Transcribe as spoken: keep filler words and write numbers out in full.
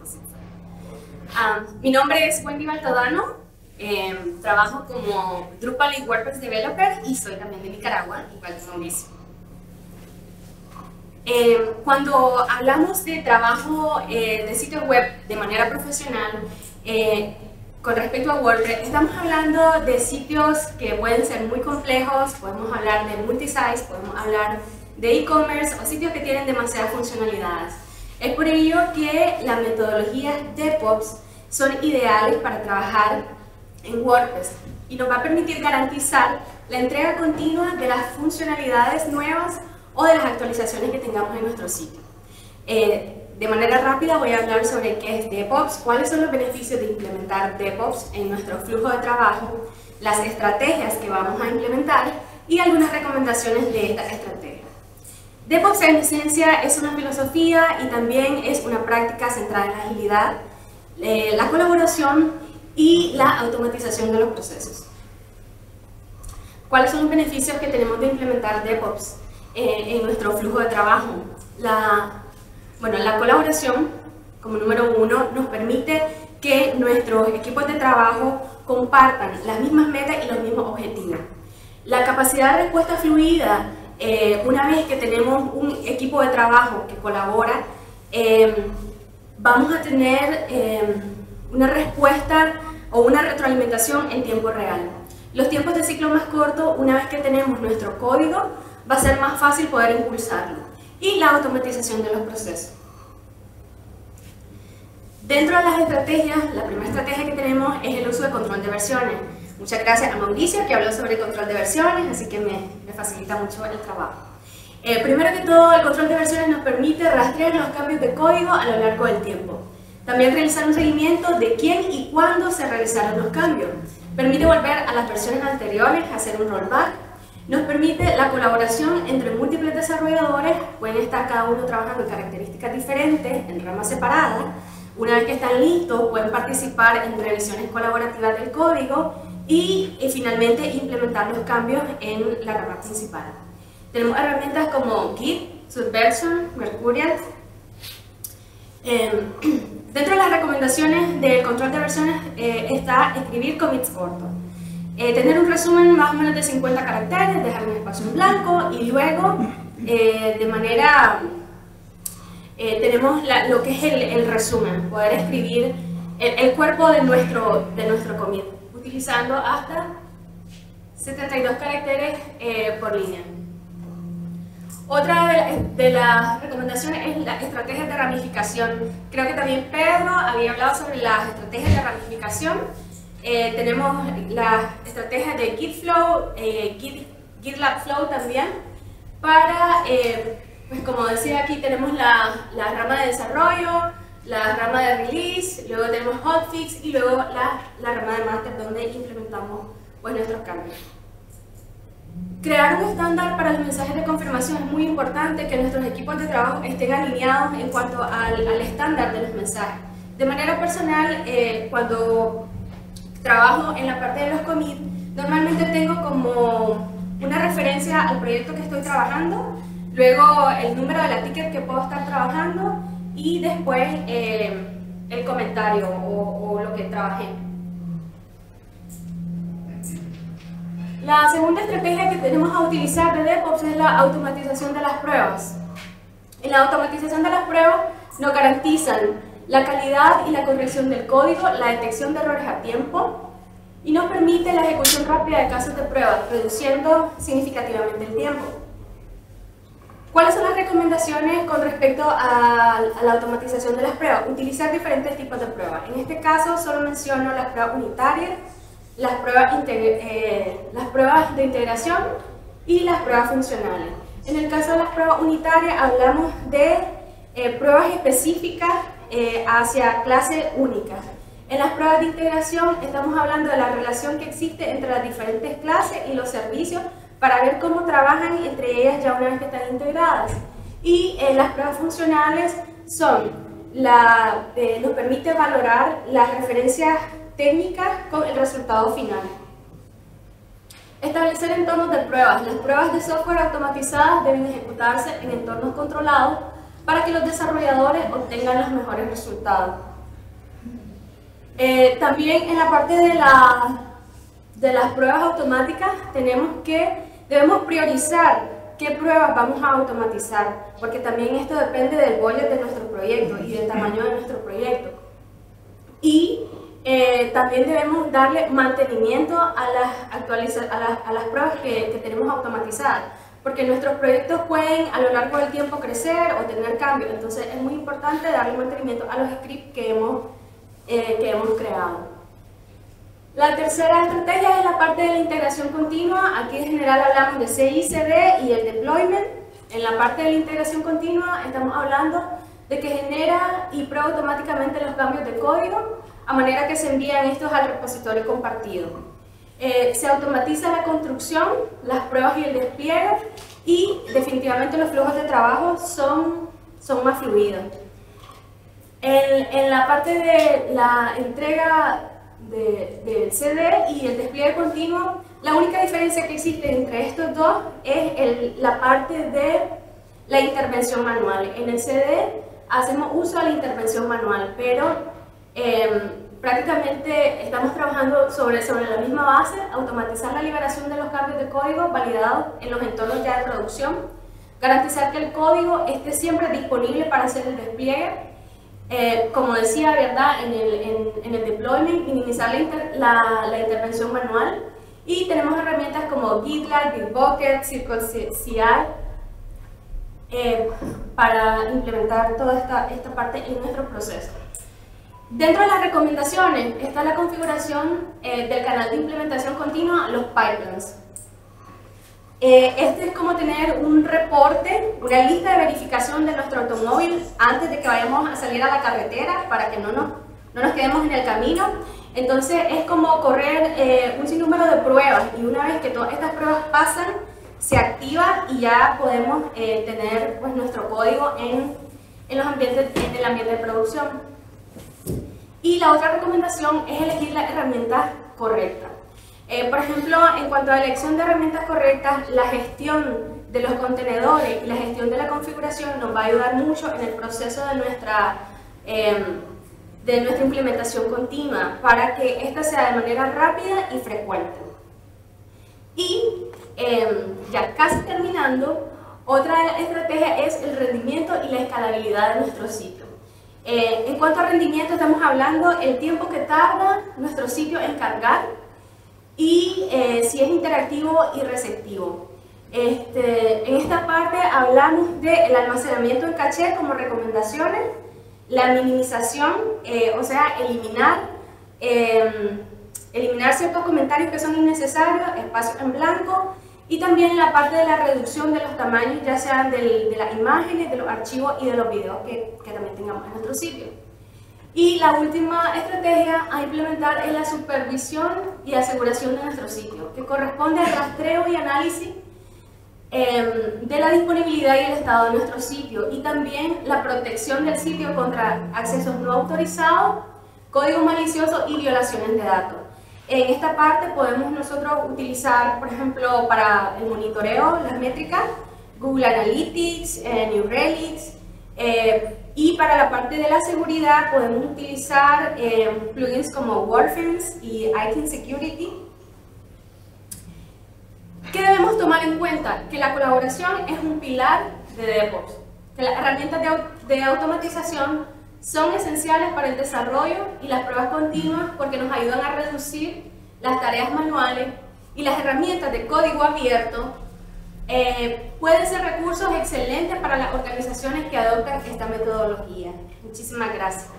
Composite. Um, mi nombre es Wendy Baltodano, eh, trabajo como Drupal y WordPress Developer y soy también de Nicaragua, igual que Mauricio. Eh, cuando hablamos de trabajo eh, de sitio web de manera profesional, eh, con respecto a WordPress, estamos hablando de sitios que pueden ser muy complejos, podemos hablar de multisite, podemos hablar de e-commerce o sitios que tienen demasiadas funcionalidades. Es por ello que las metodologías DevOps son ideales para trabajar en WordPress y nos va a permitir garantizar la entrega continua de las funcionalidades nuevas o de las actualizaciones que tengamos en nuestro sitio. Eh, de manera rápida voy a hablar sobre qué es DevOps, cuáles son los beneficios de implementar DevOps en nuestro flujo de trabajo, las estrategias que vamos a implementar y algunas recomendaciones de estas estrategias. DevOps en esencia es una filosofía y también es una práctica centrada en la agilidad, eh, la colaboración y la automatización de los procesos. ¿Cuáles son los beneficios que tenemos de implementar DevOps eh, en nuestro flujo de trabajo? La, bueno, la colaboración, como número uno, nos permite que nuestros equipos de trabajo compartan las mismas metas y los mismos objetivos. La capacidad de respuesta fluida, eh, una vez que tenemos un equipo de trabajo que colabora, eh, vamos a tener eh, una respuesta o una retroalimentación en tiempo real. Los tiempos de ciclo más cortos, una vez que tenemos nuestro código, va a ser más fácil poder impulsarlo. Y la automatización de los procesos. Dentro de las estrategias, la primera estrategia que tenemos es el uso de control de versiones. Muchas gracias a Mauricio que habló sobre control de versiones, así que me, me facilita mucho el trabajo. Eh, primero que todo, el control de versiones nos permite rastrear los cambios de código a lo largo del tiempo. También realizar un seguimiento de quién y cuándo se realizaron los cambios. Permite volver a las versiones anteriores, hacer un rollback. Nos permite la colaboración entre múltiples desarrolladores, pueden estar cada uno trabajando en características diferentes, en ramas separadas. Una vez que están listos, pueden participar en revisiones colaborativas del código y, y finalmente implementar los cambios en la rama principal. Tenemos herramientas como Git, Subversion, Mercurial. Eh, dentro de las recomendaciones del control de versiones eh, está escribir commits cortos. Eh, tener un resumen más o menos de cincuenta caracteres, dejar un espacio en blanco y luego eh, de manera, eh, tenemos la, lo que es el, el resumen, poder escribir el, el cuerpo de nuestro, de nuestro commit, utilizando hasta setenta y dos caracteres eh, por línea. Otra de, de las recomendaciones es la estrategia de ramificación. Creo que también Pedro había hablado sobre las estrategias de ramificación. Eh, tenemos la estrategia de Git Flow, eh, Git, GitLab Flow también, para, eh, pues como decía aquí, tenemos la, la rama de desarrollo, la rama de release, luego tenemos hotfix y luego la, la rama de master donde implementamos pues, nuestros cambios. Crear un estándar para los mensajes de confirmación es muy importante, que nuestros equipos de trabajo estén alineados en cuanto al, al estándar de los mensajes. De manera personal, eh, cuando trabajo en la parte de los commits, normalmente tengo como una referencia al proyecto que estoy trabajando, luego el número de la ticket que puedo estar trabajando y después eh, el comentario o, o lo que trabajé. La segunda estrategia que tenemos a utilizar de DevOps es la automatización de las pruebas. En la automatización de las pruebas nos garantizan la calidad y la corrección del código, la detección de errores a tiempo y nos permite la ejecución rápida de casos de prueba, reduciendo significativamente el tiempo. ¿Cuáles son las recomendaciones con respecto a, a la automatización de las pruebas? Utilizar diferentes tipos de pruebas. En este caso solo menciono las pruebas unitarias, las pruebas, eh, las pruebas de integración y las pruebas funcionales. En el caso de las pruebas unitarias hablamos de eh, pruebas específicas eh, hacia clases únicas. En las pruebas de integración estamos hablando de la relación que existe entre las diferentes clases y los servicios para ver cómo trabajan entre ellas ya una vez que están integradas. Y eh, las pruebas funcionales son la, eh, nos permite valorar las referencias técnicas con el resultado final. Establecer entornos de pruebas. Las pruebas de software automatizadas deben ejecutarse en entornos controlados para que los desarrolladores obtengan los mejores resultados. Eh, también en la parte de, la, de las pruebas automáticas tenemos que, debemos priorizar qué pruebas vamos a automatizar, porque también esto depende del budget de nuestro proyecto y del tamaño de nuestro proyecto. Y eh, también debemos darle mantenimiento a las, actualiza a las, a las pruebas que, que tenemos automatizadas, porque nuestros proyectos pueden a lo largo del tiempo crecer o tener cambios, entonces es muy importante darle mantenimiento a los scripts que hemos, eh, que hemos creado. La tercera estrategia es la parte de la integración continua. Aquí en general hablamos de C I C D y el deployment. En la parte de la integración continua estamos hablando de que genera y prueba automáticamente los cambios de código a manera que se envían estos al repositorio compartido. Eh, se automatiza la construcción, las pruebas y el despliegue y definitivamente los flujos de trabajo son, son más fluidos. En, en la parte de la entrega de, del C D y el despliegue continuo, la única diferencia que existe entre estos dos es el, la parte de la intervención manual. En el C D hacemos uso de la intervención manual, pero eh, prácticamente estamos trabajando sobre, sobre la misma base, automatizar la liberación de los cambios de código validados en los entornos ya de producción, garantizar que el código esté siempre disponible para hacer el despliegue, eh, como decía, ¿verdad? En, el, en, en el deployment, minimizar la, inter, la, la intervención manual, y tenemos herramientas como GitLab, Bitbucket, Circle C I eh, para implementar toda esta, esta parte en nuestro proceso. Dentro de las recomendaciones está la configuración eh, del canal de implementación continua, los pipelines. Eh, este es como tener un reporte, una lista de verificación de nuestro automóvil antes de que vayamos a salir a la carretera para que no nos, no nos quedemos en el camino. Entonces es como correr eh, un sinnúmero de pruebas, y una vez que todas estas pruebas pasan, se activa y ya podemos eh, tener pues, nuestro código en, en, los ambientes, en el ambiente de producción. Y la otra recomendación es elegir la herramienta correcta. Eh, por ejemplo, en cuanto a la elección de herramientas correctas, la gestión de los contenedores y la gestión de la configuración nos va a ayudar mucho en el proceso de nuestra, eh, de nuestra implementación continua, para que esta sea de manera rápida y frecuente. Y eh, ya casi terminando, otra estrategia es el rendimiento y la escalabilidad de nuestro sitio. Eh, en cuanto a rendimiento, estamos hablando el tiempo que tarda nuestro sitio en cargar y eh, si es interactivo y receptivo. Este, en esta parte hablamos del almacenamiento en caché como recomendaciones, la minimización, eh, o sea, eliminar, eh, eliminar ciertos comentarios que son innecesarios, espacios en blanco, y también la parte de la reducción de los tamaños, ya sean del, de las imágenes, de los archivos y de los videos que, que también tengamos en nuestro sitio. Y la última estrategia a implementar es la supervisión y aseguración de nuestro sitio, que corresponde al rastreo y análisis eh, de la disponibilidad y el estado de nuestro sitio, y también la protección del sitio contra accesos no autorizados, código malicioso y violaciones de datos. En esta parte podemos nosotros utilizar, por ejemplo, para el monitoreo, las métricas, Google Analytics, eh, New Relics, eh, y para la parte de la seguridad podemos utilizar eh, plugins como WordFence y iTunes Security. ¿Qué debemos tomar en cuenta? Que la colaboración es un pilar de DevOps, que las herramientas de, de automatización son esenciales para el desarrollo y las pruebas continuas, porque nos ayudan a reducir las tareas manuales, y las herramientas de código abierto eh, pueden ser recursos excelentes para las organizaciones que adoptan esta metodología. Muchísimas gracias.